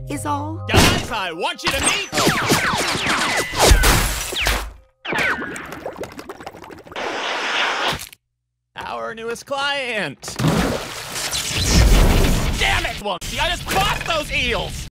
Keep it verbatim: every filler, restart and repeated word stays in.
is all. Guys, I want you to meet... our newest client. Damn it, Moxxie! I just bought those eels!